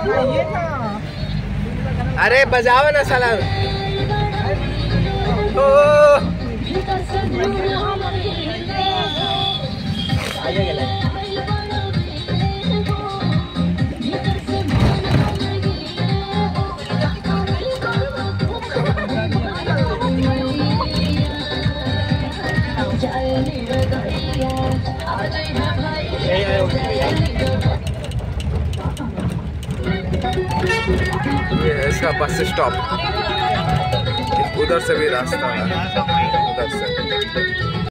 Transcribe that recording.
अरे बजाओ ना साला। ये है इसका बस स्टॉप। उधर से भी रास्ता है, उधर से।